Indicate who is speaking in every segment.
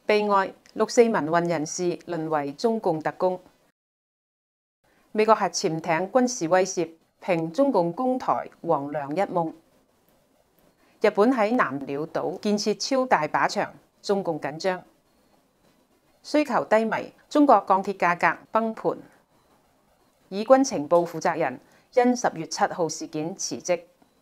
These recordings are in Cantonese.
Speaker 1: 悲哀，六四民運人士淪為中共特工。美國核潛艇軍事威懾，評中共攻台黃粱一夢。日本喺南鳥島建設超大靶場，中共緊張。需求低迷，中國鋼鐵價格崩盤。以軍情報負責人因10月7號事件辭職。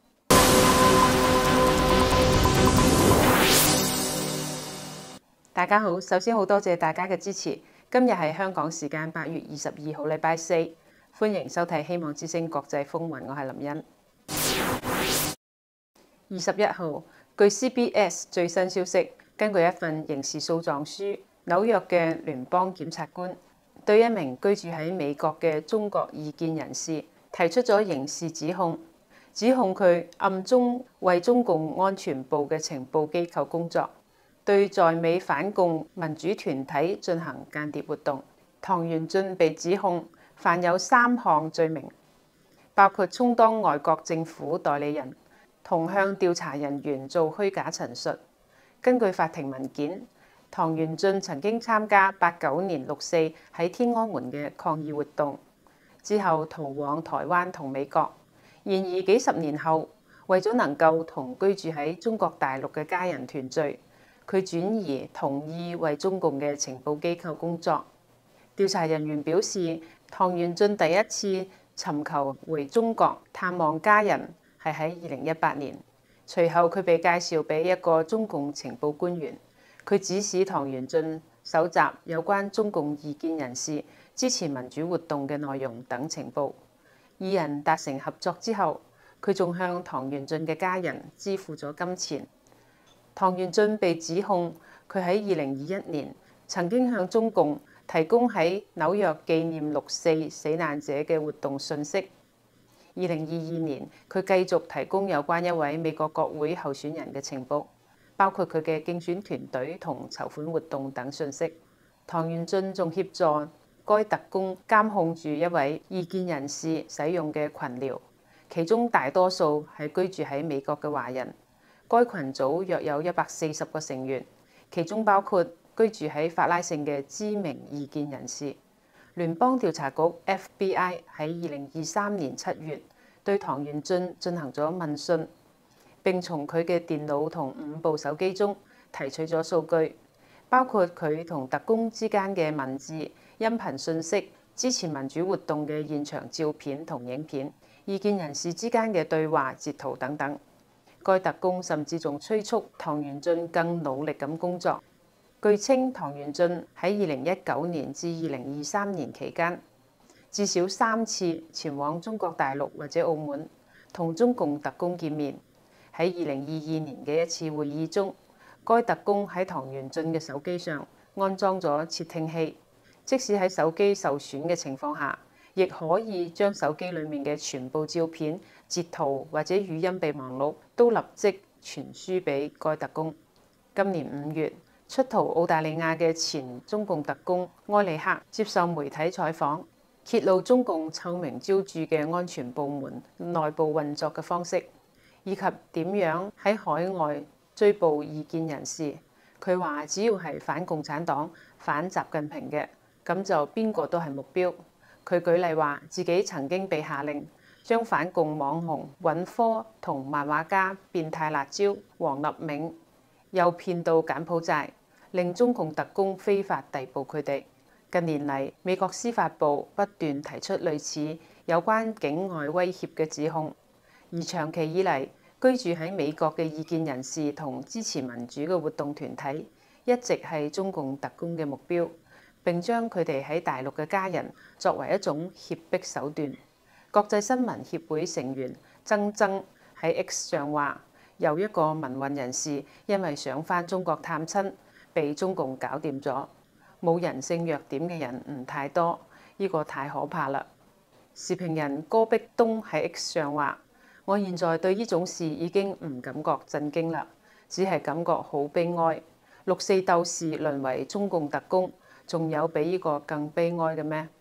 Speaker 1: 大家好，首先好多謝大家嘅支持。今日係香港時間8月22號，禮拜四，歡迎收睇《希望之聲國際風雲》，我係林茵。21號，據 CBS 最新消息，根據一份刑事訴狀書，紐約嘅聯邦檢察官對一名居住喺美國嘅中國異見人士提出咗刑事指控，指控佢暗中為中共安全部嘅情報機構工作，對在美反共民主團體進行間諜活動。唐元俊被指控犯有3項罪名，包括充當外國政府代理人，同向調查人員做虛假陳述。根據法庭文件，唐元俊曾經參加89年6四喺天安門嘅抗議活動，之後逃往台灣同美國。然而幾十年後，為咗能夠同居住喺中國大陸嘅家人團聚，佢轉移同意為中共嘅情報機構工作。調查人員表示，唐元俊第一次尋求回中國探望家人係喺2018年，隨後佢被介紹俾一個中共情報官員，佢指使唐元俊搜集有關中共異見人士支持民主活動嘅內容等情報。二人達成合作之後，佢仲向唐元俊嘅家人支付咗金錢。唐元俊被指控佢喺2021年曾經向中共提供喺紐約紀念6四死難者嘅活動信息。2022年，佢繼續提供有關一位美國國會候選人嘅情報，包括佢嘅競選團隊同籌款活動等信息。唐元俊仲協助該特工監控住一位異見人士使用嘅群聊，其中大多數係居住喺美國嘅華人。該群組約有140個成員，其中包括居住喺法拉盛嘅知名異見人士。聯邦調查局 FBI 喺2023年7月對唐元俊進行咗問訊，並從佢嘅電腦同5部手機中提取咗數據，包括佢同特工之間嘅文字、音頻信息、支持民主活動嘅現場照片同影片、異見人士之間嘅對話截圖等等。該特工甚至仲催促唐元俊更努力咁工作。據稱，唐元俊喺2019年至2023年期間，至少3次前往中國大陸或者澳門同中共特工見面。喺2022年嘅一次會議中，該特工喺唐元俊嘅手機上安裝咗竊聽器，即使喺手機受損嘅情況下，亦可以將手機裡面嘅全部照片、截圖或者語音備忘錄都立即傳輸俾該特工。今年5月，出逃澳大利亞嘅前中共特工埃里克接受媒體採訪，揭露中共臭名昭著嘅安全部門內部運作嘅方式，以及點樣喺海外追捕異見人士。佢話只要係反共產黨、反習近平嘅，咁就邊個都係目標。佢舉例話，自己曾經被下令將反共網紅尹科同漫畫家變態辣椒黃立銘誘騙到柬埔寨，令中共特工非法逮捕佢哋。近年嚟，美國司法部不斷提出類似有關境外威脅嘅指控，而長期以嚟居住喺美國嘅異見人士同支持民主嘅活動團體一直係中共特工嘅目標，並將佢哋喺大陸嘅家人作為一種脅迫手段。國際新聞協會成員曾曾喺 X 上話，有一個民運人士因為想返中國探親，被中共搞掂咗。冇人性弱點嘅人唔太多，呢個太可怕啦。時評人戈壁東喺 X 上話，我現在對呢種事已經唔感覺震驚啦，只係感覺好悲哀。6四鬥士淪為中共特工，仲有比呢個更悲哀嘅咩？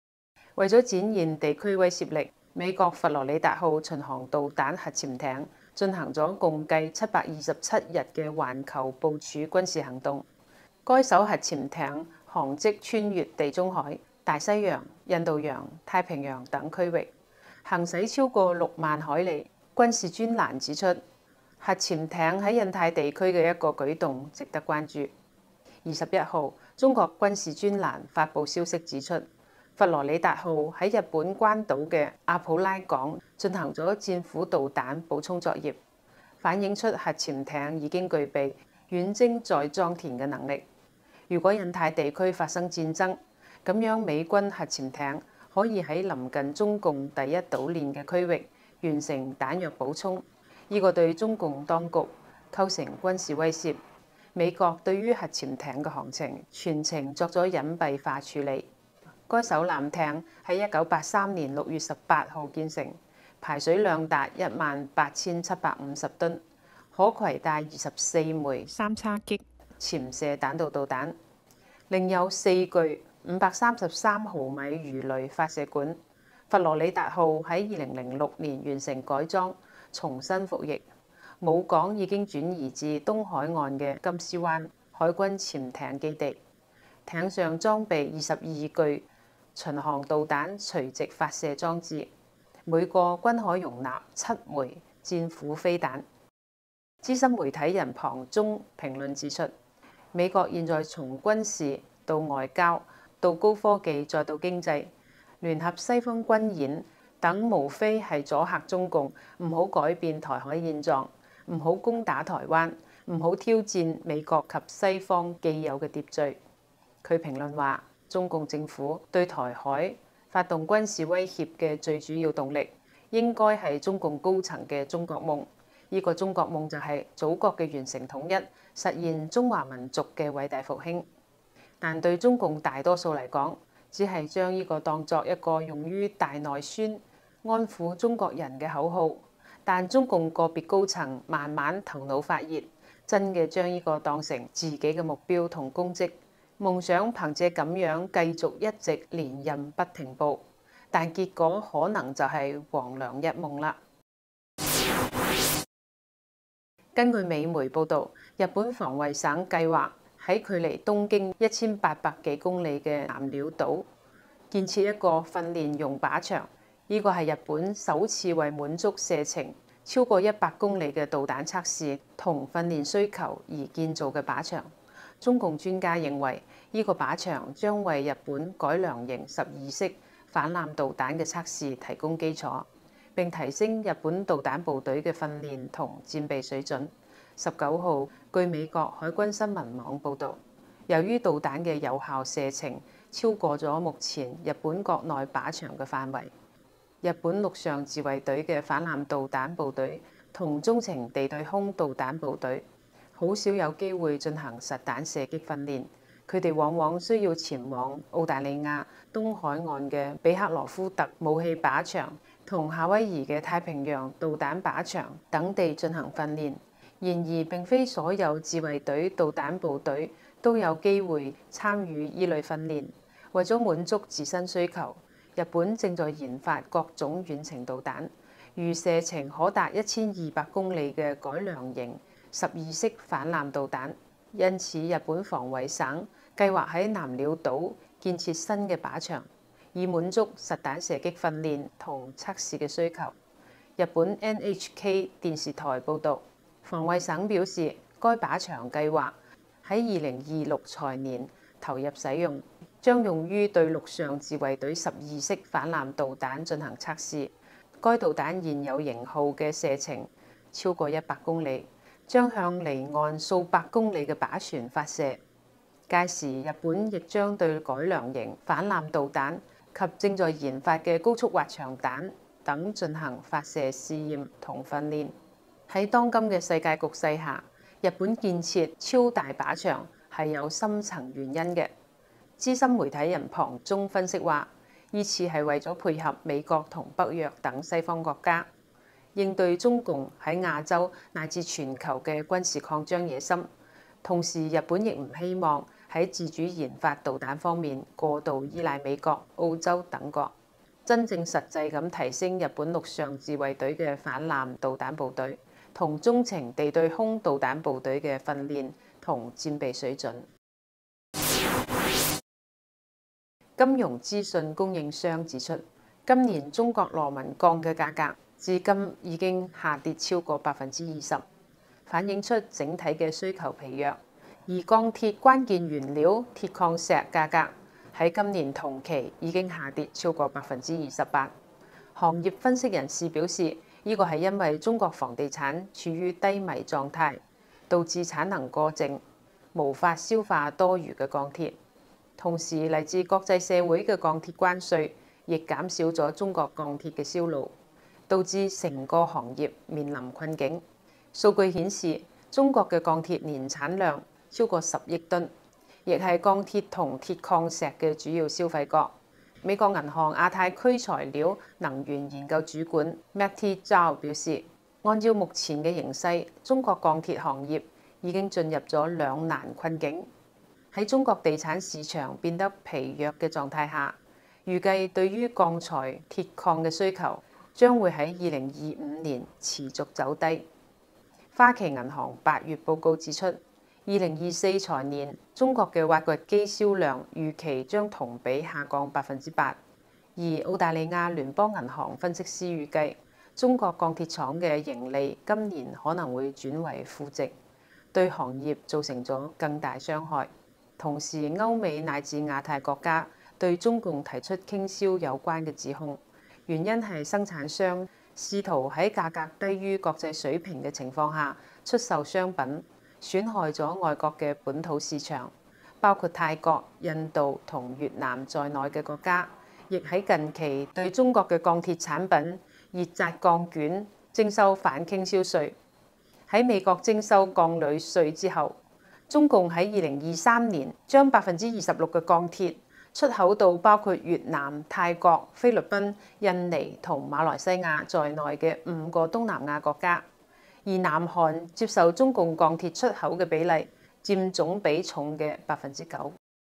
Speaker 1: 為咗展現地區威懾力，美國佛羅里達號巡航導彈核潛艇進行咗共計727日嘅環球部署軍事行動。該艘核潛艇航跡穿越地中海、大西洋、印度洋、太平洋等區域，行駛超過6萬海里。軍事專欄指出，核潛艇喺印太地區嘅一個舉動值得關注。21號，中國軍事專欄發布消息指出，佛羅里達號喺日本關島嘅阿普拉港進行咗戰斧導彈補充作業，反映出核潛艇已經具備遠征再裝填嘅能力。如果印太地區發生戰爭，咁樣美軍核潛艇可以喺臨近中共第一島鏈嘅區域完成彈藥補充，呢個對中共當局構成軍事威脅。美國對於核潛艇嘅航程全程作咗隱蔽化處理。該艘艦艇喺1983年6月18號建成，排水量達18750噸，可攜帶24枚3叉戟潛射彈道導彈，另有4具533毫米魚雷發射管。佛羅里達號喺2006年完成改裝，重新服役。母港已經轉移至東海岸嘅金絲灣海軍潛艇基地，艇上裝備22具巡航導彈垂直發射裝置，每個均可容納7枚戰斧飛彈。資深媒體人龐中評論指出，美國現在從軍事到外交到高科技再到經濟，聯合西方軍演等，無非係阻嚇中共唔好改變台海現狀，唔好攻打台灣，唔好挑戰美國及西方既有嘅秩序。佢評論話，中共政府對台海發動軍事威脅嘅最主要動力，應該係中共高層嘅中國夢。呢個中國夢就係祖國嘅完成統一，實現中華民族嘅偉大復興。但對中共大多數嚟講，只係將呢個當作一個用於大內宣、安撫中國人嘅口號。但中共個別高層慢慢頭腦發熱，真嘅將呢個當成自己嘅目標同功績，夢想憑借咁樣繼續一直連任不停步，但結果可能就係黃粱一夢啦。根據美媒報導，日本防衛省計劃喺距離東京1800幾公里嘅南鳥島建設一個訓練用靶場。呢個係日本首次為滿足射程超過100公里嘅導彈測試同訓練需求而建造嘅靶場。中共專家認為，呢個靶場將為日本改良型12式反艦導彈嘅測試提供基礎，並提升日本導彈部隊嘅訓練同戰備水準。19號，據美國海軍新聞網報導，由於導彈嘅有效射程超過咗目前日本國內靶場嘅範圍，日本陸上自衛隊嘅反艦導彈部隊同中程地對空導彈部隊好少有機會進行實彈射擊訓練，佢哋往往需要前往澳大利亞東海岸嘅比克羅夫特武器靶場同夏威夷嘅太平洋導彈靶場等地進行訓練。然而，並非所有自衛隊導彈部隊都有機會參與依類訓練。為咗滿足自身需求，日本正在研發各種遠程導彈，如射程可達1200公里嘅改良型12式反艦導彈。因此，日本防衛省計劃喺南鳥島建設新嘅靶場，以滿足實彈射擊訓練同測試嘅需求。日本 NHK 電視台報導，防衛省表示，該靶場計劃喺2026財年投入使用，將用於對陸上自衛隊12式反艦導彈進行測試。該導彈現有型號嘅射程超過100公里，將向離岸數百公里嘅靶船發射。屆時，日本亦將對改良型反艦導彈及正在研發嘅高速滑翔彈等進行發射試驗同訓練。喺當今嘅世界局勢下，日本建設超大靶場係有深層原因嘅。資深媒體人龐中分析話，依次係為咗配合美國同北約等西方國家，應對中共喺亞洲乃至全球嘅軍事擴張野心。同時，日本亦唔希望喺自主研發導彈方面過度依賴美國、澳洲等國，真正實際咁提升日本陸上自衛隊嘅反艦導彈部隊。 同中程地對空導彈部隊嘅訓練同戰備水準。金融資訊供應商指出，今年中國螺紋鋼嘅價格至今已經下跌超過20%，反映出整體嘅需求疲弱。而鋼鐵關鍵原料鐵礦石價格喺今年同期已經下跌超過28%。行業分析人士表示，呢個係因為中國房地產處於低迷狀態，導致產能過剩，無法消化多餘嘅鋼鐵。同時，嚟自國際社會嘅鋼鐵關稅亦減少咗中國鋼鐵嘅銷路，導致成個行業面臨困境。數據顯示，中國嘅鋼鐵年產量超過10億噸，亦係鋼鐵同鐵礦石嘅主要消費國。美國銀行亞太區材料能源研究主管 Matty Zhao 表示，按照目前嘅形勢，中國鋼鐵行業已經進入咗兩難困境。喺中國地產市場變得疲弱嘅狀態下，預計對於鋼材、鐵礦嘅需求將會喺2025年持續走低。花旗銀行8月報告指出，2024財年中國嘅挖掘機銷量預期將同比下降8%，而澳大利亞聯邦銀行分析師預計，中國鋼鐵廠嘅盈利今年可能會轉為負值，對行業造成咗更大傷害。同時，歐美乃至亞太國家對中共提出傾銷有關嘅指控，原因係生產商試圖喺價格低於國際水平嘅情況下出售商品，損害咗外國嘅本土市場，包括泰國、印度同越南在內嘅國家，亦喺近期對中國嘅鋼鐵產品熱軋鋼卷徵收反傾銷稅。喺美國徵收鋼鋁稅之後，中共喺2023年將26%嘅鋼鐵出口到包括越南、泰國、菲律賓、印尼同馬來西亞在內嘅5個東南亞國家，而南韓接受中共鋼鐵出口嘅比例佔總比重嘅9%。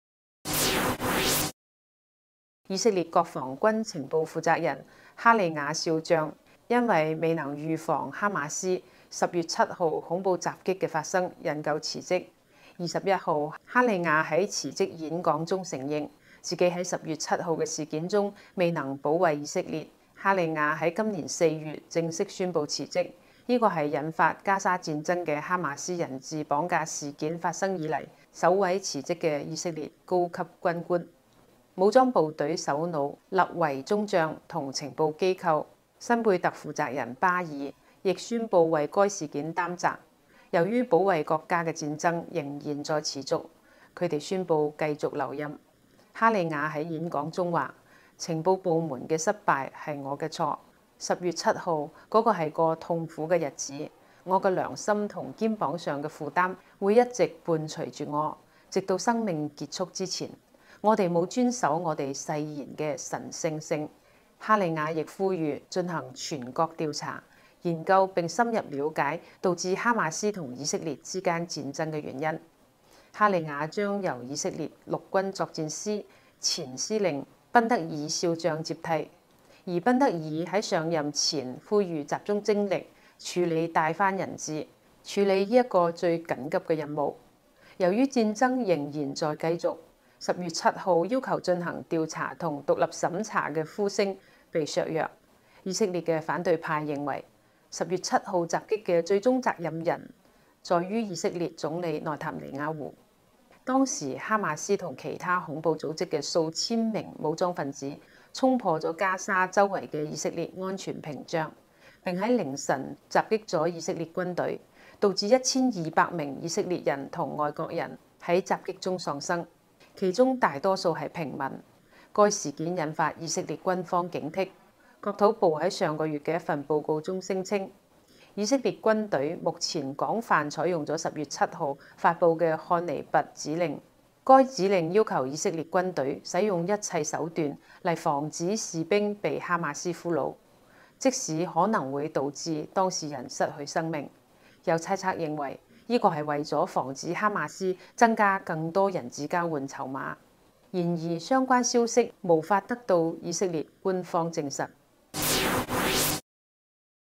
Speaker 1: 以色列國防軍情報負責人哈利亞少將因為未能預防哈馬斯10月7號恐怖襲擊嘅發生，引咎辭職。21號，哈利亞喺辭職演講中承認自己喺10月7號嘅事件中未能保衛以色列。哈利亞喺今年4月正式宣布辭職，呢個係引發加沙戰爭嘅哈馬斯人質綁架事件發生以嚟首位辭職嘅以色列高級軍官。武裝部隊首腦勒維中將同情報機構辛貝特負責人巴爾亦宣布為該事件擔責。由於保衛國家嘅戰爭仍然在持續，佢哋宣布繼續留任。哈利亞喺演講中話：情報部門嘅失敗係我嘅錯。10月7號嗰個係個痛苦嘅日子，我嘅良心同肩膀上嘅負擔會一直伴隨住我，直到生命結束之前。我哋冇遵守我哋誓言嘅神聖性。哈利亞亦呼籲進行全國調查，研究並深入了解導致哈馬斯同以色列之間戰爭嘅原因。哈利亞將由以色列陸軍作戰司前司令賓德爾少將接替，而賓德爾喺上任前呼籲集中精力處理帶返人質，處理呢一個最緊急嘅任務。由於戰爭仍然在繼續，10月7號要求進行調查同獨立審查嘅呼聲被削弱。以色列嘅反對派認為，10月7號襲擊嘅最終責任人在於以色列總理內塔尼亞胡。當時哈馬斯同其他恐怖組織嘅數千名武裝分子衝破咗加沙周圍嘅以色列安全屏障，並喺凌晨襲擊咗以色列軍隊，導致1200名以色列人同外國人喺襲擊中喪生，其中大多數係平民。該事件引發以色列軍方警惕。國土部喺上個月嘅一份報告中聲稱，以色列軍隊目前廣泛採用咗10月7號發布嘅漢尼拔指令。該指令要求以色列軍隊使用一切手段嚟防止士兵被哈馬斯俘虜，即使可能會導致當事人失去生命。有猜測認為，呢個係為咗防止哈馬斯增加更多人質交換籌碼。然而，相關消息無法得到以色列官方證實。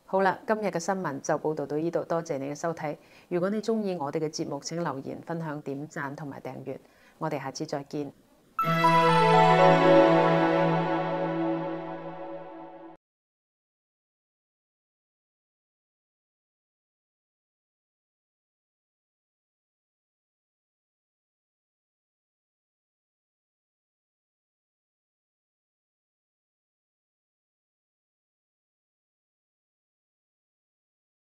Speaker 1: 好啦，今日嘅新聞就報道到呢度，多謝你嘅收睇。如果你鍾意我哋嘅節目，請留言、分享、點讚同埋訂閱。我哋下次再見。